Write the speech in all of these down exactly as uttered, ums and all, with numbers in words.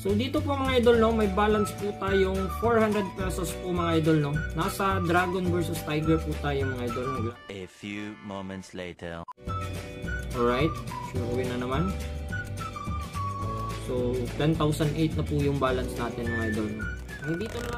So dito po mga idol, no, may balance po tayong four hundred pesos po mga idol, no. Nasa Dragon versus Tiger po tayo mga idol. A few moments later. Alright, sure win na naman. So ten thousand eight na po yung balance natin mga idol. Ang dito na lang.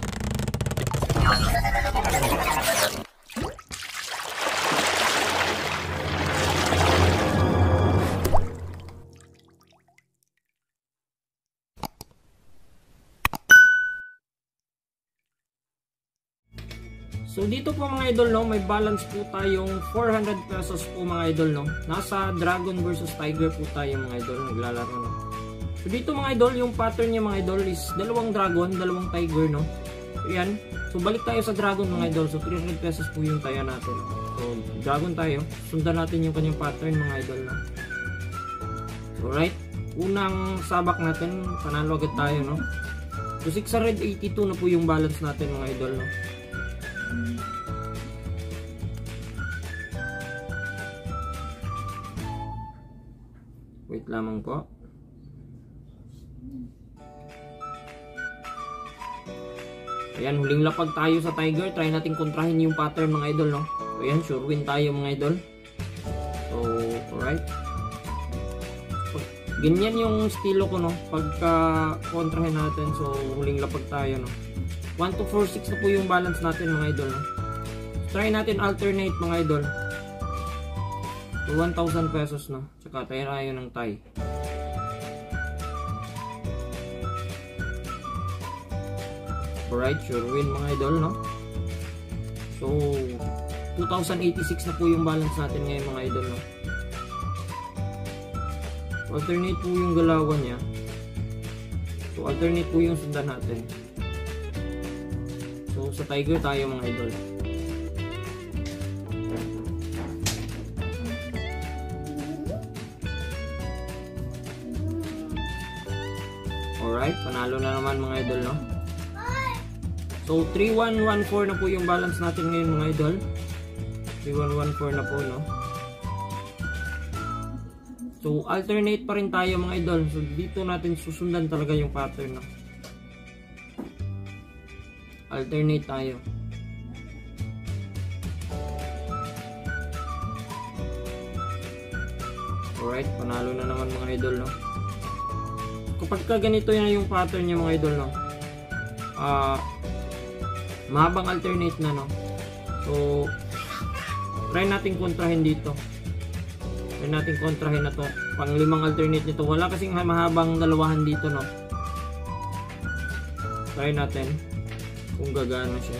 So dito po mga idol, no, may balance po tayong four hundred pesos po mga idol, no. Nasa Dragon versus Tiger po tayo mga idol, naglalaro, no. So dito mga idol, yung pattern niya mga idol is dalawang Dragon, dalawang Tiger, no. So yan. So balik tayo sa Dragon mga idol. So three hundred pesos po yung taya natin. So Dragon tayo. Sundan natin yung kanyang pattern mga idol, no. So right. Unang sabak natin, panalo agad tayo, no. So six hundred eighty-two na po yung balance natin mga idol, no. Wait lamang po. Ayan, huling lapag tayo sa Tiger. Try natin kontrahin yung pattern mga idol, no. So ayan, sure win tayo mga idol. So, alright. Ganyan yung estilo ko, no, pagka kontrahin natin. So huling lapag tayo, no. one two four six na po yung balance natin mga idol, no? Try natin alternate mga idol. So one thousand pesos, no? Tsaka tayo tayo ng tie. Alright, sure win mga idol, no? So two thousand eighty-six na po yung balance natin ngayon mga idol, no? So, alternate po yung galawan niya. So alternate po yung sundan natin. So sa Tiger tayo mga idol. Alright, panalo na naman mga idol, no? So three one one four na po yung balance natin ngayon mga idol. three one one four na po, no? So alternate pa rin tayo mga idol. So dito natin susundan talaga yung pattern, no? Alternate tayo. Alright, panalo na naman mga idol, no? Kapag ka ganito na yung pattern niya mga idol, no? Ah, uh, mahabang alternate na, no? So try natin kontrahin dito. Try natin kontrahin na to. Pang limang alternate nito. Wala kasing mahabang dalawahan dito, no? Try natin kung gagana siya.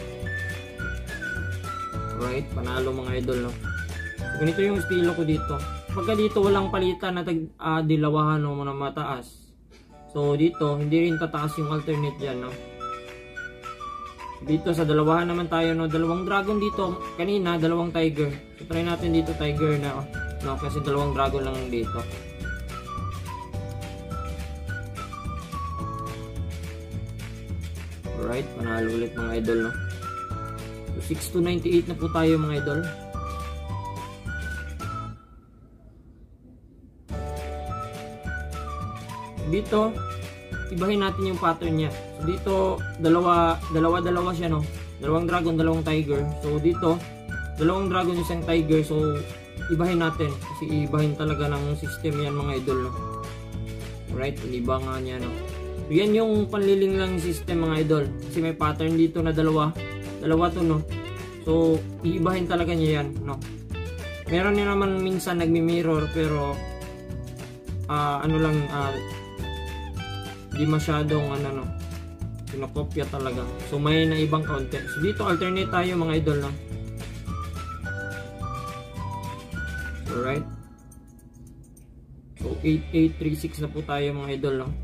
Alright, panalo mga idol, no? So, ganito yung estilo ko dito. Pagka dito walang palitan na tag, uh, dilawahan o na mataas. So dito hindi rin tataas yung alternate dyan, no? Dito sa dalawahan naman tayo, no? Dalawang Dragon dito. Kanina dalawang Tiger. So try natin dito Tiger na, no? Kasi dalawang Dragon lang dito. Alright, panalo ulit mga idol, no? So six two ninety-eight na po tayo mga idol. Dito ibahin natin yung pattern niya. So dito dalawa dalawa dalawa siya, no? Dalawang Dragon, dalawang Tiger. So dito dalawang Dragon, isang Tiger. So ibahin natin kasi ibahin talaga ng system yan mga idol, no? Alright, iniba nga niya, no? So yan yung panliling lang system mga idol. Kasi may pattern dito na dalawa. Dalawa to, no? So iibahin talaga niya yan, no? Meron niya naman minsan nagmi-mirror pero uh, ano lang, uh, di masyadong ano, no, pinakopya talaga. So may naibang kaunti. So dito alternate tayo mga idol, no? Alright. So eight eight three six na po tayo mga idol, no?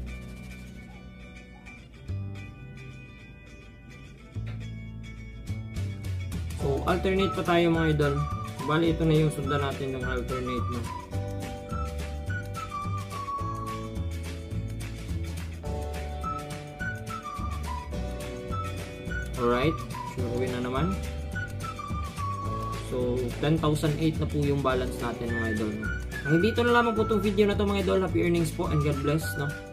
So alternate pa tayo mga idol. Bali ito na yung sundan natin ng alternate, no? Alright, sure win na naman. So ten thousand eight na po yung balance natin mga idol, no? Hanggang dito na lamang po itong video na to mga idol. Happy earnings po and God bless, no?